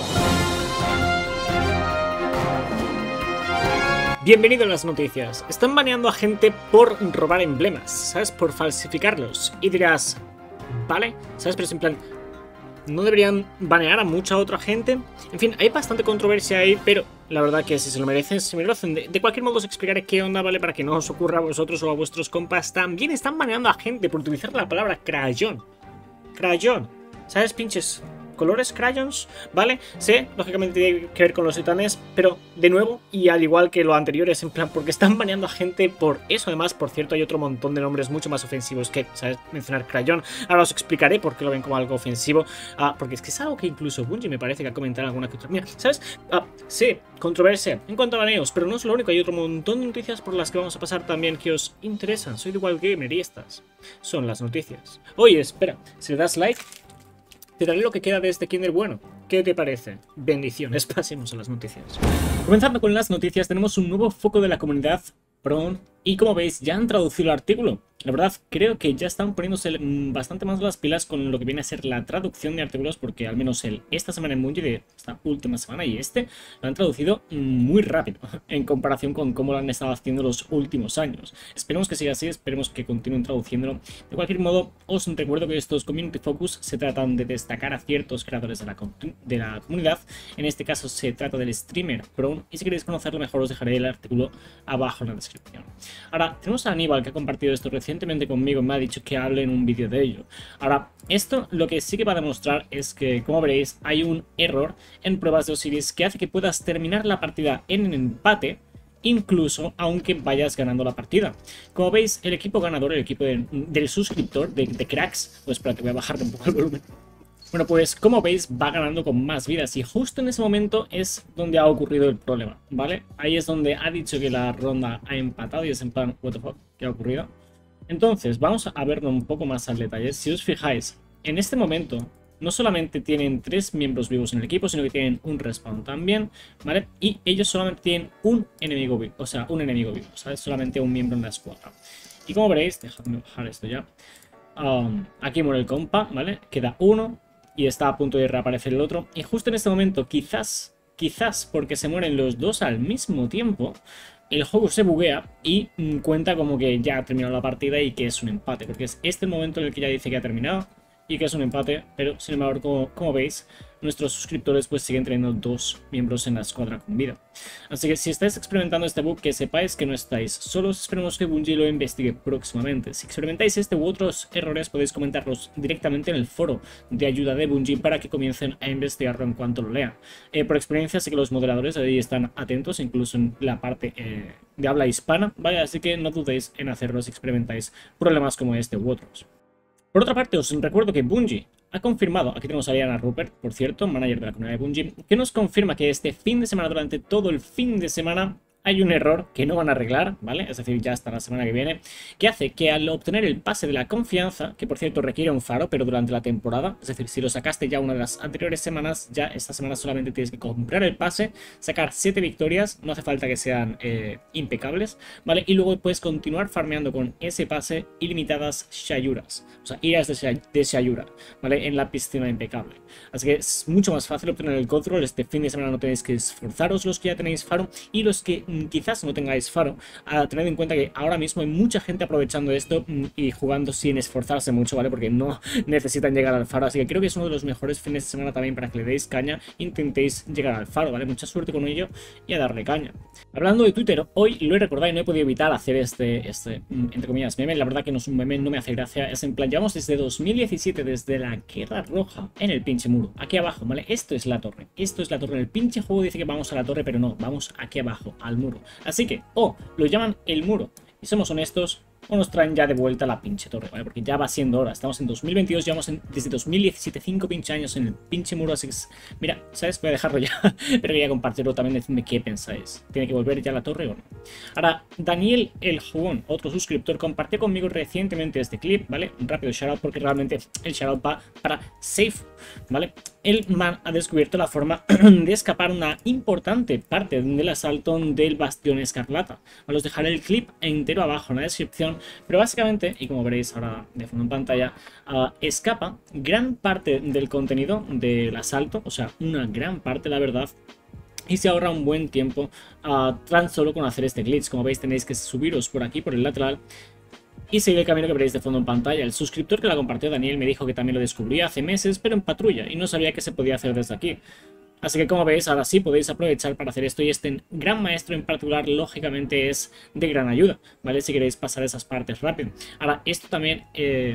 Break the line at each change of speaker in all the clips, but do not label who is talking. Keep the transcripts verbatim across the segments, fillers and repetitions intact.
Bienvenido a las noticias. Están baneando a gente por robar emblemas, ¿sabes? Por falsificarlos. Y dirás, vale, ¿sabes? Pero es en plan, ¿no deberían banear a mucha otra gente? En fin, hay bastante controversia ahí, pero la verdad que si se lo merecen, se me lo hacen. De, de cualquier modo os explicaré qué onda, ¿vale? Para que no os ocurra a vosotros o a vuestros compas. También están baneando a gente por utilizar la palabra crayón. Crayón. ¿Sabes, pinches colores crayons? ¿Vale? Sé, lógicamente tiene que ver con los titanes, pero de nuevo, y al igual que lo anterior, es en plan, porque están baneando a gente por eso. Además, por cierto, hay otro montón de nombres mucho más ofensivos que, ¿sabes? Mencionar crayón. Ahora os explicaré por qué lo ven como algo ofensivo. Ah, porque es que es algo que incluso Bungie me parece que ha comentado alguna que otra. Mira, ¿sabes? Ah, sí, controversia en cuanto a baneos, pero no es lo único. Hay otro montón de noticias por las que vamos a pasar también que os interesan. Soy de Wild Gamer y estas son las noticias. Oye, espera, si le das like, te daré lo que queda de este Kinder bueno. ¿Qué te parece? Bendiciones. Pasemos a las noticias. Comenzando con las noticias, tenemos un nuevo foco de la comunidad Pro. Y como veis, ya han traducido el artículo. La verdad, creo que ya están poniéndose bastante más las pilas con lo que viene a ser la traducción de artículos, porque al menos el, esta semana en Bungie, de esta última semana y este, lo han traducido muy rápido en comparación con cómo lo han estado haciendo los últimos años. Esperemos que siga así, esperemos que continúen traduciéndolo. De cualquier modo, os recuerdo que estos Community Focus se tratan de destacar a ciertos creadores de la, de la comunidad. En este caso se trata del streamer Pro, y si queréis conocerlo mejor os dejaré el artículo abajo en la descripción. Ahora, tenemos a Aníbal, que ha compartido esto recientemente conmigo, me ha dicho que hable en un vídeo de ello. Ahora, esto lo que sí que va a demostrar es que, como veréis, hay un error en pruebas de Osiris que hace que puedas terminar la partida en empate, incluso aunque vayas ganando la partida. Como veis, el equipo ganador, el equipo de, del suscriptor, de, de Cracks, pues espérate, voy a bajar un poco el volumen. Bueno, pues como veis va ganando con más vidas y justo en ese momento es donde ha ocurrido el problema, ¿vale? Ahí es donde ha dicho que la ronda ha empatado y es en plan, what the fuck, ¿qué ha ocurrido? Entonces, vamos a verlo un poco más al detalle. Si os fijáis, en este momento no solamente tienen tres miembros vivos en el equipo, sino que tienen un respawn también, ¿vale? Y ellos solamente tienen un enemigo vivo, o sea, un enemigo vivo, ¿sabes? Solamente un miembro en la escuadra. Y como veréis, dejadme bajar esto ya. Um, aquí muere el compa, ¿vale? Queda uno. Y está a punto de reaparecer el otro. Y justo en este momento, quizás, quizás porque se mueren los dos al mismo tiempo, el juego se buguea y mm, cuenta como que ya ha terminado la partida y que es un empate. Porque es este el momento en el que ya dice que ha terminado y que es un empate. Pero sin embargo, como, como veis, nuestros suscriptores pues siguen teniendo dos miembros en la escuadra con vida. Así que si estáis experimentando este bug, que sepáis que no estáis solos. Esperemos que Bungie lo investigue próximamente. Si experimentáis este u otros errores, podéis comentarlos directamente en el foro de ayuda de Bungie para que comiencen a investigarlo en cuanto lo lean. Eh, por experiencia sé que los moderadores ahí están atentos, incluso en la parte eh, de habla hispana, ¿vale? Así que no dudéis en hacerlo si experimentáis problemas como este u otros. Por otra parte, os recuerdo que Bungie ha confirmado, aquí tenemos a Diana Rupert, por cierto, manager de la comunidad de Bungie, que nos confirma que este fin de semana, durante todo el fin de semana, hay un error que no van a arreglar, ¿vale? Es decir, ya hasta la semana que viene, que hace que al obtener el pase de la confianza, que por cierto requiere un faro, pero durante la temporada, es decir, si lo sacaste ya una de las anteriores semanas, ya esta semana solamente tienes que comprar el pase, sacar siete victorias, no hace falta que sean eh, impecables, ¿vale? Y luego puedes continuar farmeando con ese pase ilimitadas Shayuras, o sea, iras de, Shay de Shayura, ¿vale? En la piscina impecable. Así que es mucho más fácil obtener el control. Este fin de semana no tenéis que esforzaros los que ya tenéis faro, y los que quizás no tengáis faro, a tener en cuenta que ahora mismo hay mucha gente aprovechando esto y jugando sin esforzarse mucho, ¿vale? Porque no necesitan llegar al faro, así que creo que es uno de los mejores fines de semana también para que le deis caña, intentéis llegar al faro, ¿vale? Mucha suerte con ello y a darle caña. Hablando de Twitter, hoy lo he recordado y no he podido evitar hacer este, este, entre comillas, meme. La verdad que no es un meme, no me hace gracia, es en plan, llevamos desde dos mil diecisiete, desde la Guerra Roja, en el pinche muro, aquí abajo, ¿vale? Esto es la torre, esto es la torre, el pinche juego dice que vamos a la torre, pero no, vamos aquí abajo, al muro. Así que, o lo llaman el muro y somos honestos, o nos traen ya de vuelta la pinche torre, ¿vale? Porque ya va siendo hora, estamos en dos mil veintidós, llevamos en, desde dos mil diecisiete, cinco pinche años en el pinche muro, así que, mira, ¿sabes? Voy a dejarlo ya, pero quería compartirlo también, decidme qué pensáis. ¿Tiene que volver ya la torre o no? Ahora, Daniel el Jugón, otro suscriptor, compartió conmigo recientemente este clip, ¿vale? Un rápido shoutout porque realmente el shoutout va para Safe, ¿vale? El man ha descubierto la forma de escapar una importante parte del asalto del Bastión Escarlata. Os dejaré el clip entero abajo en la descripción pero básicamente, y como veréis ahora de fondo en pantalla, uh, escapa gran parte del contenido del asalto, o sea, una gran parte, la verdad, y se ahorra un buen tiempo uh, tan solo con hacer este glitch. Como veis, tenéis que subiros por aquí, por el lateral, y seguir el camino que veréis de fondo en pantalla. El suscriptor que la compartió, Daniel, me dijo que también lo descubría hace meses, pero en patrulla, y no sabía que se podía hacer desde aquí. Así que como veis, ahora sí podéis aprovechar para hacer esto, y este gran maestro en particular, lógicamente, es de gran ayuda, ¿vale? Si queréis pasar esas partes rápido. Ahora, esto también, eh,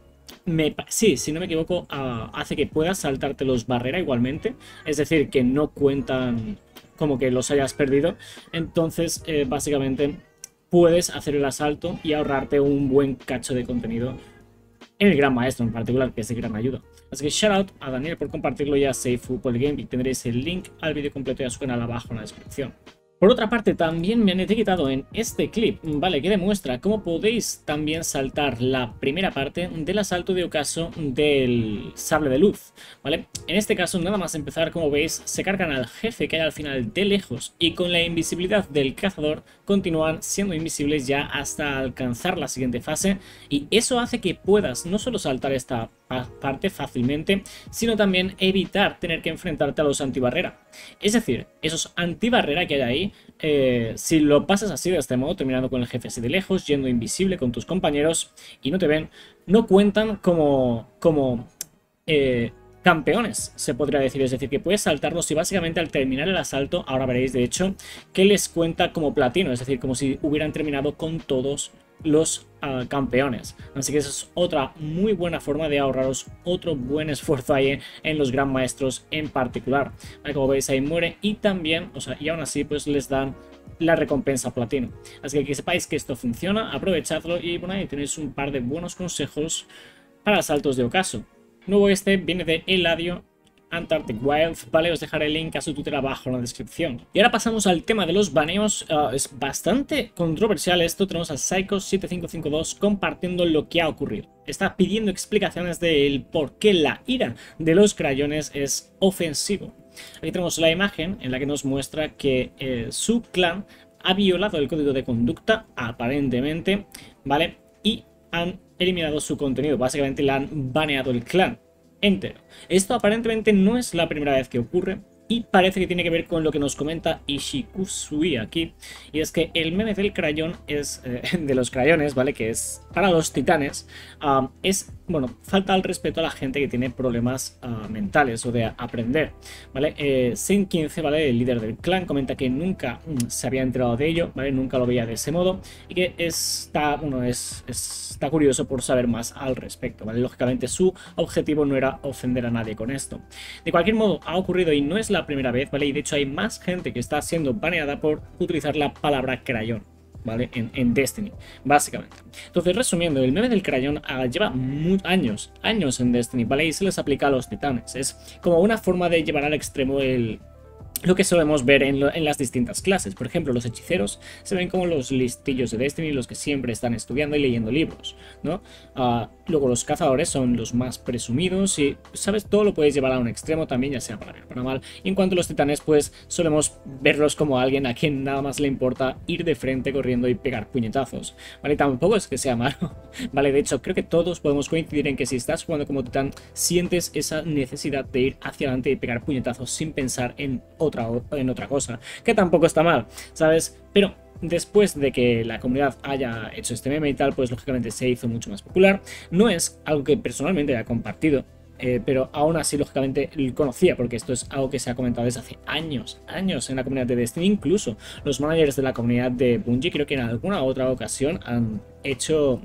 me, sí, si no me equivoco, uh, hace que puedas saltarte los barrera igualmente, es decir, que no cuentan como que los hayas perdido. Entonces, eh, básicamente, puedes hacer el asalto y ahorrarte un buen cacho de contenido en el gran maestro en particular, que es de gran ayuda. Así que shout out a Daniel por compartirlo, y a Seifu por el gameplay. Tendréis el link al vídeo completo y a su canal abajo en la descripción. Por otra parte, también me han etiquetado en este clip, ¿vale? Que demuestra cómo podéis también saltar la primera parte del asalto de ocaso del sable de luz, ¿vale? En este caso, nada más empezar, como veis, se cargan al jefe que hay al final de lejos, y con la invisibilidad del cazador continúan siendo invisibles ya hasta alcanzar la siguiente fase, y eso hace que puedas no solo saltar esta parte fácilmente, sino también evitar tener que enfrentarte a los antibarrera. Es decir, esos antibarrera que hay ahí, eh, si lo pasas así de este modo, terminando con el jefe así de lejos, yendo invisible con tus compañeros y no te ven, no cuentan como, como eh, campeones, se podría decir. Es decir, que puedes saltarlos, y básicamente al terminar el asalto, ahora veréis de hecho, que les cuenta como platino, es decir, como si hubieran terminado con todos los uh, campeones. Así que esa es otra muy buena forma de ahorraros otro buen esfuerzo ahí en los gran maestros en particular. ¿Vale? Como veis, ahí muere, y también, o sea, y aún así pues les dan la recompensa platino. Así que que sepáis que esto funciona, aprovechadlo, y bueno, ahí tenéis un par de buenos consejos para asaltos de ocaso. Nuevo este viene de Eladio Antarctic Wild, vale, os dejaré el link a su Twitter abajo en la descripción. Y ahora pasamos al tema de los baneos. Uh, es bastante controversial esto. Tenemos a Psycho siete cinco cinco dos compartiendo lo que ha ocurrido. Está pidiendo explicaciones del por qué la ira de los crayones es ofensivo. Aquí tenemos la imagen en la que nos muestra que eh, su clan ha violado el código de conducta, aparentemente, ¿vale? Y han eliminado su contenido. Básicamente le han baneado el clan entero. Esto aparentemente no es la primera vez que ocurre, y parece que tiene que ver con lo que nos comenta Ishikusui aquí, y es que el meme del crayón es eh, de los crayones, ¿vale? Que es para los titanes, um, es, bueno, falta al respeto a la gente que tiene problemas uh, mentales o de aprender, ¿vale? Eh, Saint quince, ¿vale? El líder del clan, comenta que nunca mm, se había enterado de ello, ¿vale? Nunca lo veía de ese modo, y que está, bueno, es, es, está curioso por saber más al respecto, ¿vale? Lógicamente su objetivo no era ofender a nadie con esto. De cualquier modo, ha ocurrido y no es la primera vez, ¿vale? Y de hecho hay más gente que está siendo baneada por utilizar la palabra crayón, ¿vale? En, en Destiny, básicamente. Entonces, resumiendo, el meme del crayón uh, lleva años, años en Destiny, ¿vale? Y se les aplica a los titanes. Es como una forma de llevar al extremo el... lo que solemos ver en, lo, en las distintas clases. Por ejemplo, los hechiceros se ven como los listillos de Destiny, los que siempre están estudiando y leyendo libros, ¿no? Uh, luego los cazadores son los más presumidos y, ¿sabes? Todo lo puedes llevar a un extremo también, ya sea para bien o para mal. Y en cuanto a los titanes, pues solemos verlos como alguien a quien nada más le importa ir de frente corriendo y pegar puñetazos, ¿vale? Tampoco es que sea malo, ¿vale? De hecho, creo que todos podemos coincidir en que si estás jugando como titán, sientes esa necesidad de ir hacia adelante y pegar puñetazos sin pensar en otra en otra cosa, que tampoco está mal, ¿sabes? Pero después de que la comunidad haya hecho este meme y tal, pues lógicamente se hizo mucho más popular. No es algo que personalmente haya compartido, eh, pero aún así lógicamente lo conocía, porque esto es algo que se ha comentado desde hace años, años en la comunidad de Destiny. Incluso los managers de la comunidad de Bungie creo que en alguna otra ocasión han hecho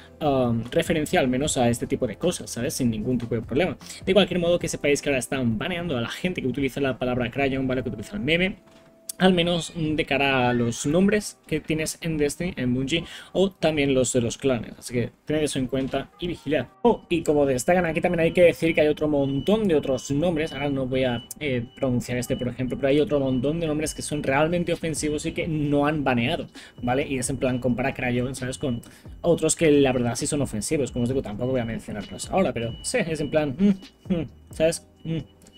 Um, referencia al menos a este tipo de cosas, ¿sabes? Sin ningún tipo de problema. De cualquier modo, que sepáis que ahora están baneando a la gente que utiliza la palabra crayon, ¿vale? Que utiliza el meme, al menos de cara a los nombres que tienes en Destiny, en Bungie, o también los de los clanes. Así que tened eso en cuenta y vigilad. Oh, y como destacan aquí, también hay que decir que hay otro montón de otros nombres. Ahora no voy a eh, pronunciar este, por ejemplo, pero hay otro montón de nombres que son realmente ofensivos y que no han baneado, ¿vale? Y es en plan, compara Crayon, ¿sabes? Con otros que la verdad sí son ofensivos. Como os digo, tampoco voy a mencionarlos ahora, pero sí, es en plan, mm, mm, ¿sabes? Mm.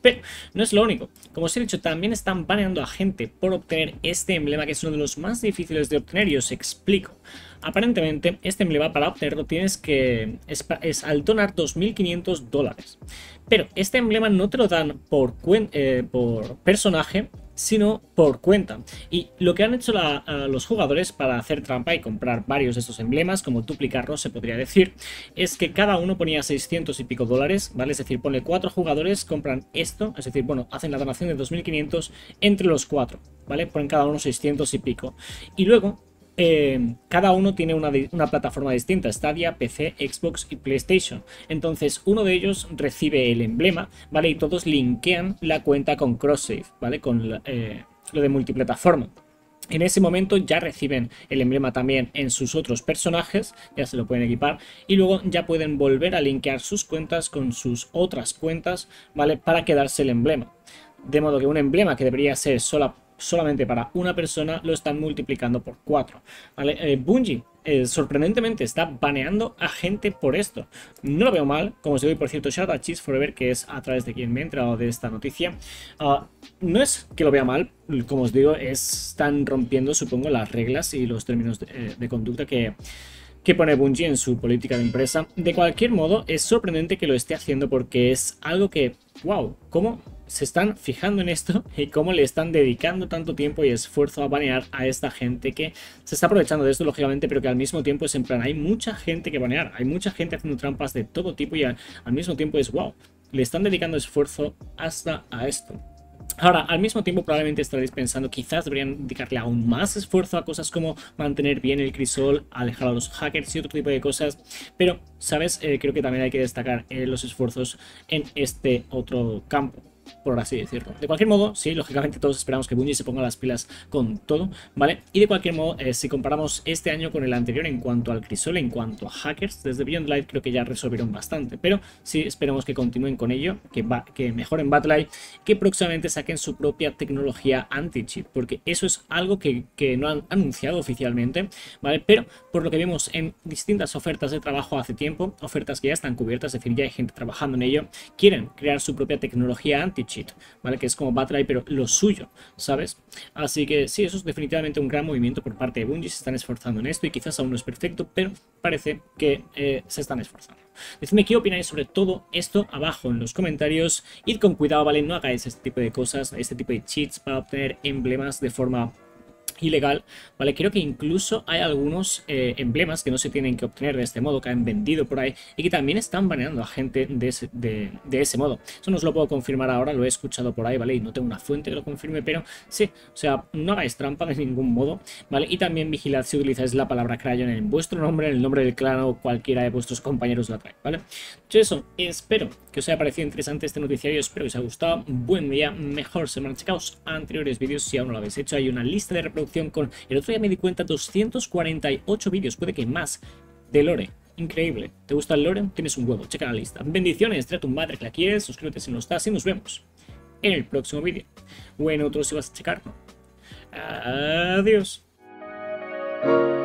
Pero no es lo único. Como os he dicho, también están baneando a gente por obtener este emblema, que es uno de los más difíciles de obtener, y os explico. Aparentemente, este emblema, para obtenerlo tienes que... es, es al donar dos mil quinientos dólares. Pero este emblema no te lo dan por, eh, por personaje, sino por cuenta. Y lo que han hecho la, a los jugadores para hacer trampa y comprar varios de estos emblemas, como duplicarlos se podría decir, es que cada uno ponía seiscientos y pico dólares, ¿vale? Es decir, pone cuatro jugadores, compran esto, es decir, bueno, hacen la donación de dos mil quinientos entre los cuatro, ¿vale? Ponen cada uno seiscientos y pico. Y luego... Eh, cada uno tiene una, una plataforma distinta: Stadia, P C, Xbox y PlayStation. Entonces uno de ellos recibe el emblema, ¿vale? Y todos linkean la cuenta con CrossSave, ¿vale? Con eh, lo de multiplataforma. En ese momento ya reciben el emblema también en sus otros personajes, ya se lo pueden equipar, y luego ya pueden volver a linkear sus cuentas con sus otras cuentas, ¿vale? Para quedarse el emblema. De modo que un emblema que debería ser sola solamente para una persona lo están multiplicando por cuatro, ¿vale? Eh, Bungie eh, sorprendentemente está baneando a gente por esto. No lo veo mal, como os digo, y por cierto, shout out a Cheese Forever, que es a través de quien me he enterado de esta noticia. Uh, no es que lo vea mal, como os digo, están rompiendo, supongo, las reglas y los términos de, eh, de conducta que... que pone Bungie en su política de empresa. De cualquier modo, es sorprendente que lo esté haciendo, porque es algo que, wow, ¿cómo se están fijando en esto y cómo le están dedicando tanto tiempo y esfuerzo a banear a esta gente que se está aprovechando de esto, lógicamente, pero que al mismo tiempo es en plan, hay mucha gente que banear, hay mucha gente haciendo trampas de todo tipo, y al, al mismo tiempo es, wow, le están dedicando esfuerzo hasta a esto. Ahora, al mismo tiempo probablemente estaréis pensando, quizás deberían dedicarle aún más esfuerzo a cosas como mantener bien el crisol, alejar a los hackers y otro tipo de cosas. Pero, ¿sabes? Eh, creo que también hay que destacar eh, los esfuerzos en este otro campo, por así decirlo. De cualquier modo, sí, lógicamente todos esperamos que Bungie se ponga las pilas con todo, ¿vale? Y de cualquier modo, eh, si comparamos este año con el anterior en cuanto al crisol, en cuanto a hackers, desde Beyond Light creo que ya resolvieron bastante, pero sí esperemos que continúen con ello, que, va, que mejoren Battleeye, que próximamente saquen su propia tecnología anti-cheat, porque eso es algo que, que no han anunciado oficialmente, ¿vale? Pero por lo que vemos en distintas ofertas de trabajo hace tiempo, ofertas que ya están cubiertas, es decir, ya hay gente trabajando en ello, quieren crear su propia tecnología anti cheat, ¿vale? Que es como Battleeye, pero lo suyo, ¿sabes? Así que sí, eso es definitivamente un gran movimiento por parte de Bungie. Se están esforzando en esto y quizás aún no es perfecto, pero parece que eh, se están esforzando. Decidme qué opináis sobre todo esto abajo en los comentarios. Id con cuidado, ¿vale? No hagáis este tipo de cosas, este tipo de cheats para obtener emblemas de forma ilegal, ¿vale? Creo que incluso hay algunos eh, emblemas que no se tienen que obtener de este modo, que han vendido por ahí y que también están baneando a gente de ese, de, de ese modo. Eso no os lo puedo confirmar ahora, lo he escuchado por ahí, ¿vale? Y no tengo una fuente que lo confirme, pero sí, o sea, no hagáis trampa de ningún modo, ¿vale? Y también vigilad si utilizáis la palabra Crayon en vuestro nombre, en el nombre del clan o cualquiera de vuestros compañeros la trae, ¿vale? Dicho eso, espero que os haya parecido interesante este noticiario, espero que os haya gustado. Buen día, mejor semana. Checaos anteriores vídeos si aún no lo habéis hecho, hay una lista de reproducción con, el otro día me di cuenta, doscientos cuarenta y ocho vídeos, puede que más, de lore. Increíble. ¿Te gusta el lore? Tienes un huevo, checa la lista. Bendiciones, trae a tu madre que la quieres, suscríbete si no estás y nos vemos en el próximo vídeo. O en otro si vas a checarlo. Adiós.